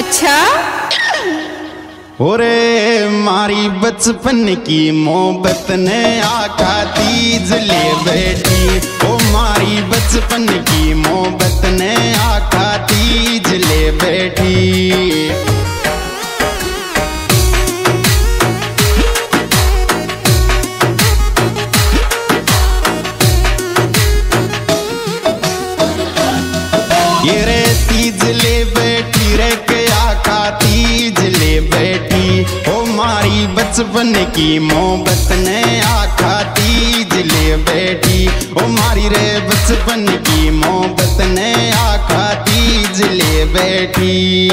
अच्छा। ओरे मारी बचपन की मोहब्बत ने आका तीज ले बैठी। ओ मारी बचपन की मोहब्बत ने आका तीज ले बैठी। ये रे तीज ले बैठी रे के आका तीज ले बैठी। ओ मारी बचपन की मोहब्बत ने आका तीज ले बैठी। ओ मारी रे बचपन की मोहब्बत ने आका तीज ले बैठी।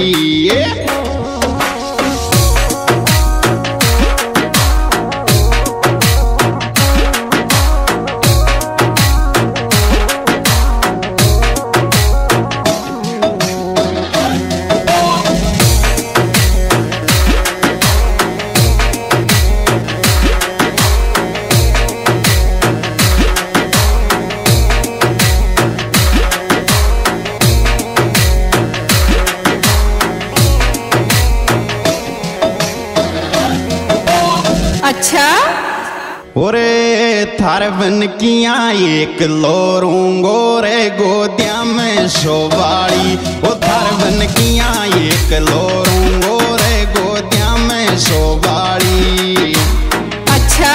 अच्छा। ओरे थार बन किया एक लोरूंगो रे गोदिया में शोबाड़ी। ओ थार बन किया एक लोरूंगो रे गोदिया में शोबाड़ी। अच्छा।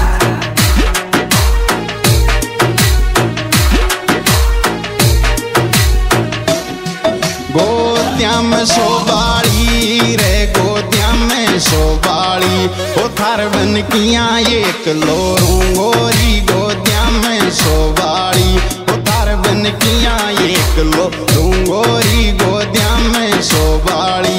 गोदिया में शोबाड़ी रे गोदिया में शोबाड़ी। ओ थार बन किया एक लोरूंगोरी गोदिया में शोबाड़ी। ओ थार बन किया एक लोरूंगोरी गोदिया में शोबाड़ी।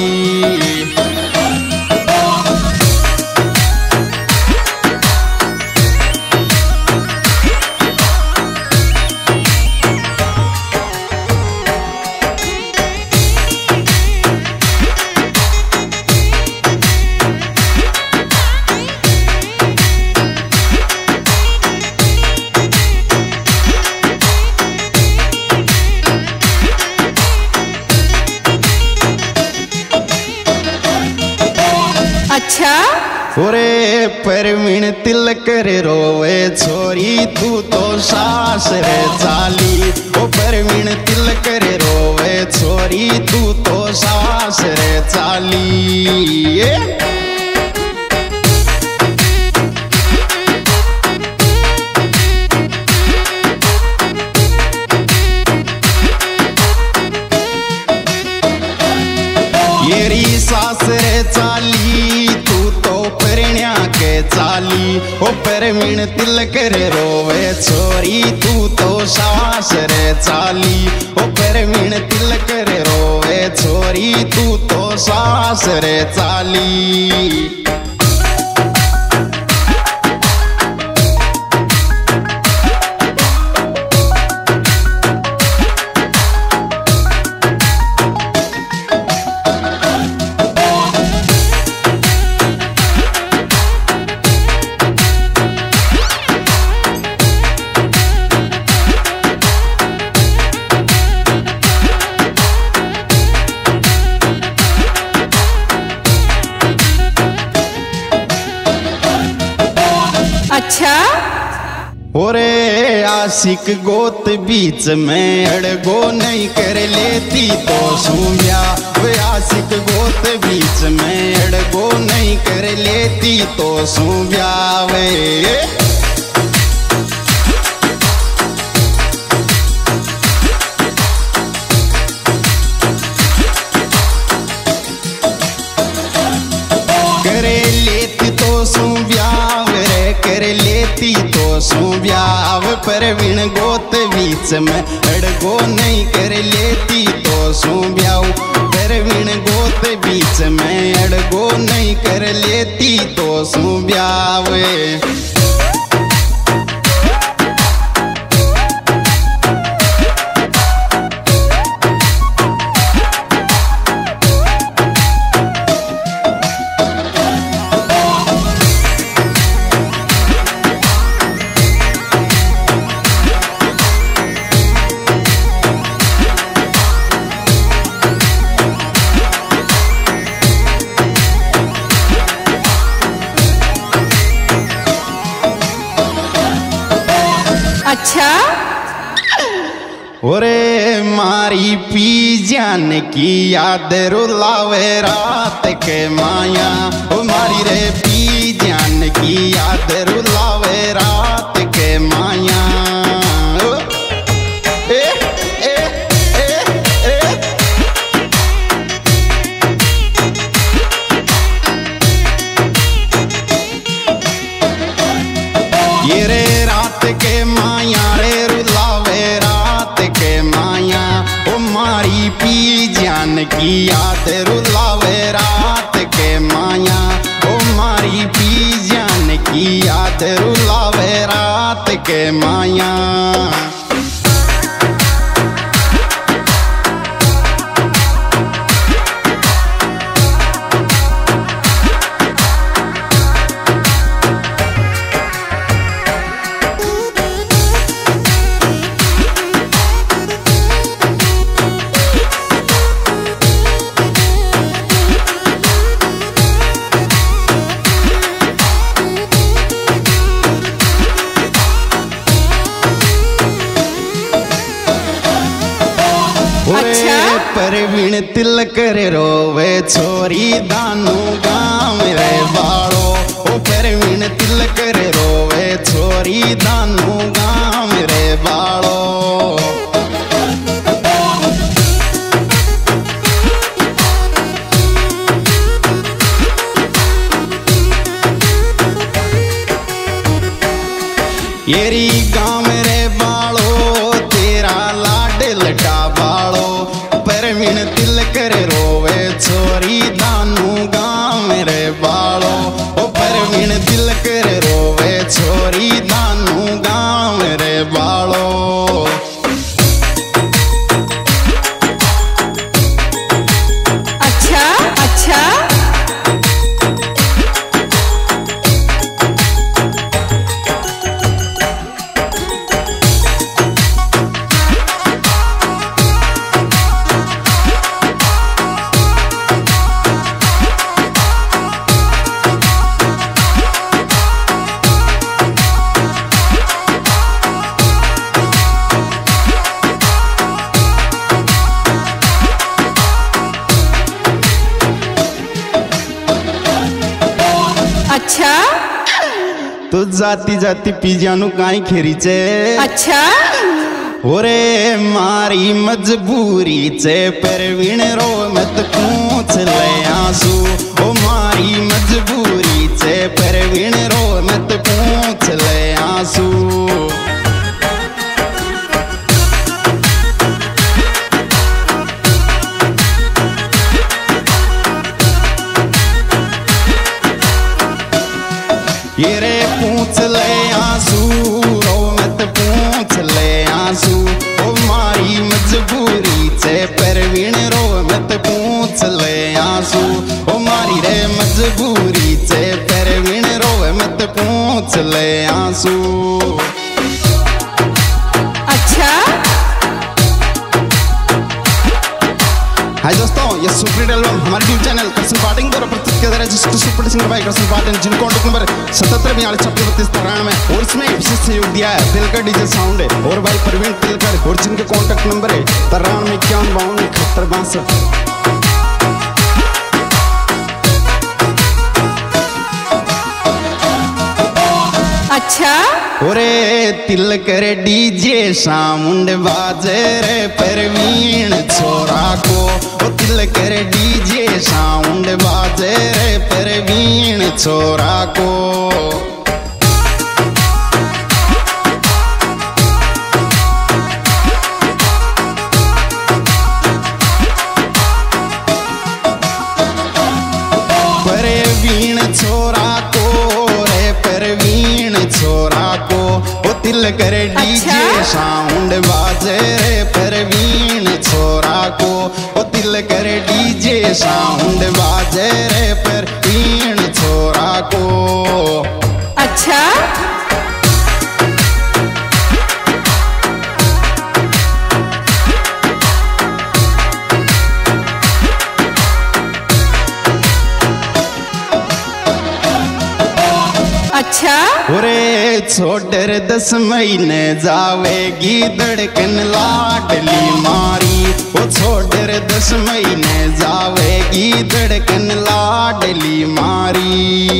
अच्छा। ओरे परवीन तिलक रे रोवे छोरी तू तो सास रे चाली। ओ परवीन तिलक रे रोवे छोरी तू तो सास रे चाली। येरी सास रे चाली तू तो परिण्या के चाली। ओ परवीन तिलक रे रोवे छोरी तू तो सास रे चाली। ओ परवीन तिलक रे रोवे छोरी तू तो सास रे चाली। अच्छा। ओरे आशिक गोत बीच में अड़गो नहीं कर लेती तो सूब्या। वे आशिक गोत बीच में अड़गो नहीं कर लेती तो सूब्या वे। करे लेती तो सूब्या रे कर लेती तो सूब्याव। परवीन गोत बीच में अड़गो नहीं कर लेती तो सूब्याव। परवीन गोत बीच में अड़गो नहीं कर लेती तो सूब्याव। पी जान की याद रुलावे रात के माया, ओ मारी रे पी जान की याद रुलावे रात के माया। ए ए ए ए ये रे रात के माया रे रुलावे रात के माया, ओ मारी पी जान की याद रुलावे रात के माया, ओ मारी पी जान की याद रुलावे रात के माया। अच्छा परवीन तिलक रे रोवे छोरी दानू गाँव रे बाड़ो, ओ परवीन तिलक रे रोवे छोरी दानू गाँव रे बाड़ो। येरी गाँव रे बाड़ो तेरा लाड लटा बाड़ो, परवीन तिलक रे रोवे छोरी दानू गाँव रे बाड़ो, ओ परवीन तिलक रे रोवे छोरी दानू गाँव रे बाड़ो। अच्छा अच्छा अच्छा तो जाती जाती पी जानू काई खेरी चे। अच्छा ओरे मारी मजबूरी चे परवीन रो मत पूछ ले आंसू, ओ मारी मजबूरी चे परवीन रो मत पूछ ले आंसू। ये रे पूछ ले आंसू रो मत पूछ ले आंसू, ओ मारी मजबूरी से परवीन रो मत पूछ ले आंसू, ओ मारी रे मजबूरी से परवीन रो मत पूछ ले आंसू। अच्छा हाय दोस्तों, ये सुपर एल्बम हमारे यूट्यूब चैनल कृष्ण पाटिंग द्वारा प्रस्तुत किया जा रहा है, जिसको सुपर सिंगर भाई कृष्ण पाटिंग, जिनको कॉन्टैक्ट नंबर 7742363293 और इसमें विशेष सहयोग दिया है तिलकर डीजे साउंड है और भाई प्रवीण तिलकर, और जिनके कॉन्टैक्ट नंबर है 9351527162। अच्छा ओरे तिलकर डीजे साउंड बाजे रे परवीन छोरा को, ओ तिलकर डीजे साउंड बाजे रे परवीन छोरा को। परवीन छोरा को रे परवीन छोरा को, ओ तिलकर डीजे साउंड बाजे रे परवीन छोरा को, ओ तिलकर डीजे साउंड बाजे रे परवीन छोरा को। अच्छा अच्छा ओरे छोटर 10 महीने जावेगी धड़कन लाडली मारी। ओ छोटर 10 महीने जावेगी धड़कन लाडली मारी।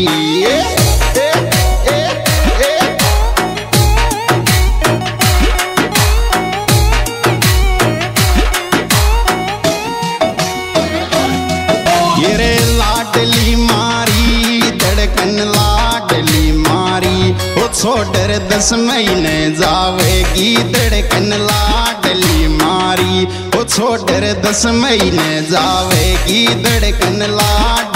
ये रे लाडली मारी धड़कन लाडली मारी। ओ छोटर 10 महीने जावेगी धड़कन लाडली मारी। ओ छोटर 10 महीने जावेगी धड़कन लाड